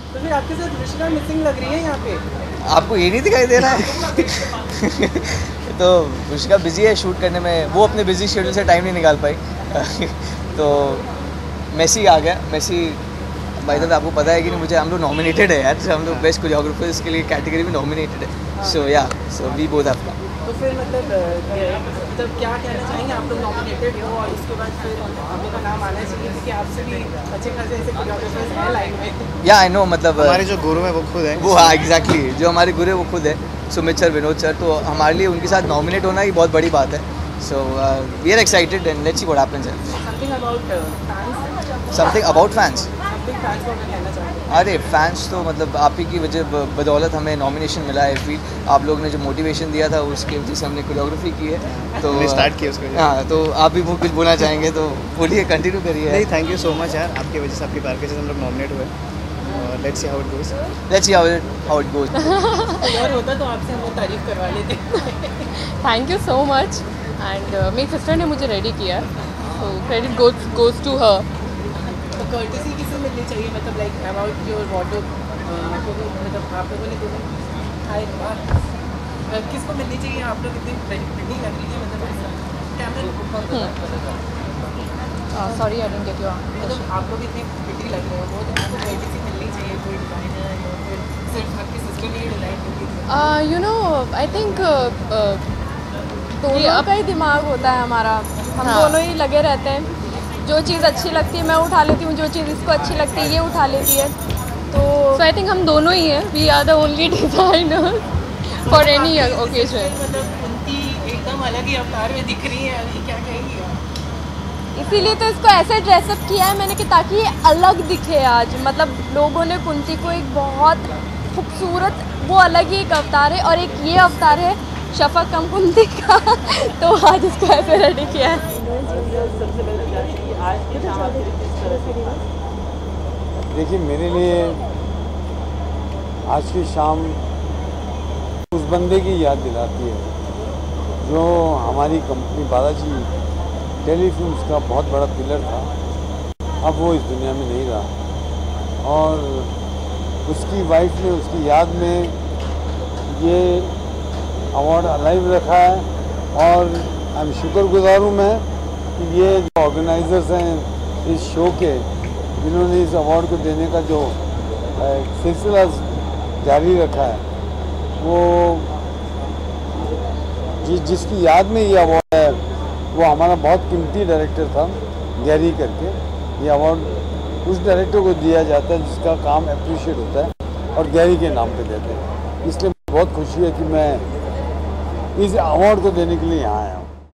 तो फिर आपके साथ रुशिका मिसिंग लग रही है यहाँ पे। आपको ये नहीं दिखाई दे रहा है? तो रुशिका बिजी है शूट करने में, वो अपने बिजी शेड्यूल से टाइम नहीं निकाल पाई। तो मेसी आ गया। मेसी भाई साहब आपको पता है कि नहीं, मुझे हम लोग नॉमिनेटेड है यार, हम लोग बेस्ट कोरियोग्राफर्स के लिए कैटेगरी में नॉमिनेटेड है। So we both have come. तो फिर मतलब क्या कहना चाहेंगे, आप लोग नॉमिनेटेड हो और उसके बाद फिर आप लोग का नाम आना चाहिए क्योंकि आपसे भी अच्छे खासे ऐसे कोरियोग्राफर्स हैं लाइन में। या आई नो, मतलब हमारे जो गुरु है वो खुद है। वो हाँ एग्जैक्टली, जो हमारे गुरु है वो खुद है, सुमित सर, विनोद सर। तो हमारे लिए उनके साथ नॉमिनेट होना ही बहुत बड़ी बात है। So we are excited and let's see what happens. Something about fans. अरे फैंस तो मतलब आप ही की वजह बदौलत हमें नॉमिनेशन मिला है। फील आप लोग ने जो मोटिवेशन दिया था उसके वजह से हमने कोरियोग्राफी की है। तो स्टार्ट किया उसको। हाँ, तो आप भी वो कुछ बोलना चाहेंगे तो बोलिए, कंटिन्यू करिए। नहीं, थैंक यू सो मच यार, आपकी वजह से, आपकी प्यार की वजह से हम लोग नॉमिनेट हुए। Let's see how it goes. Let's see how it goes. और होता तो आपसे हम लोग तारीफ करवा लेते। Thank you so much. And मेरी सिस्टर ने मुझे रेडी किया, तो क्रेडिट गोज टू हर। तो कर्टेसी किसे मिलनी चाहिए, मतलब लाइक अबाउट योर वार्डरोब, मतलब आप लोगों ने दोनों किसको मिलनी चाहिए? आप लोग इतनी प्रिटी लग रही है, मतलब camera sorry I didn't get your. मतलब आप लोग इतनी प्रिटी लग रहे हो, वो तो आपको कर्टेसी मिलनी चाहिए, कोई डिज़ाइनर या फिर सिर्फ आपकी सिस्टर ने ही डिज़ाइन की? यू नो आई थिंक दोनों का ही दिमाग होता है हमारा, हम दोनों ही लगे रहते हैं। जो चीज़ अच्छी लगती है मैं उठा लेती हूँ, जो चीज़ इसको अच्छी लगती है ये उठा लेती है। तो आई थिंक हम दोनों ही हैं, we are the only designer for any occasion. मतलब उनकी एकदम अलग ही अवतार में दिख रही है, अभी क्या कहेंगी आप? इसीलिए तो इसको ऐसे ड्रेसअप किया है मैंने कि ताकि ये अलग दिखे आज। मतलब लोगों ने कुंती को एक बहुत खूबसूरत, वो अलग ही एक अवतार है, और एक ये अवतार है शफक कम कुंती का। तो आज इसको ऐसे रेडी किया है। देखिए, मेरे लिए आज की शाम उस बंदे की याद दिलाती है जो हमारी कंपनी बालाजी टेलीफिल्म्स का बहुत बड़ा पिलर था। अब वो इस दुनिया में नहीं रहा, और उसकी वाइफ ने उसकी याद में ये अवार्ड अलाइव रखा है। और आई एम शुक्रगुजार हूँ मैं कि ये जो ऑर्गेनाइजर्स हैं इस शो के, जिन्होंने इस अवार्ड को देने का जो सिलसिला जारी रखा है, वो जिसकी याद में ये अवार्ड है वो हमारा बहुत कीमती डायरेक्टर था, गैरी करके। ये अवार्ड उस डायरेक्टर को दिया जाता है जिसका काम अप्रिशिएट होता है, और गैरी के नाम पे देते हैं। इसलिए बहुत खुशी है कि मैं इस अवार्ड को देने के लिए यहाँ आया हूँ।